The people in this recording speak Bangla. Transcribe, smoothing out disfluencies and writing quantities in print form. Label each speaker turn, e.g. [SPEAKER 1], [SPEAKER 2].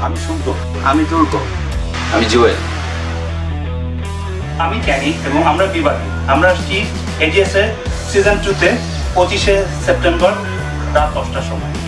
[SPEAKER 1] আমি শুনতো। আমি তুর্ক।
[SPEAKER 2] আমি জুয়েল।
[SPEAKER 3] আমি ক্যানি এবং আমরা বিবাদী। আমরা আসছি এজিএস এর সিজন 2 তে 25শে সেপ্টেম্বর রাত 10টার সময়।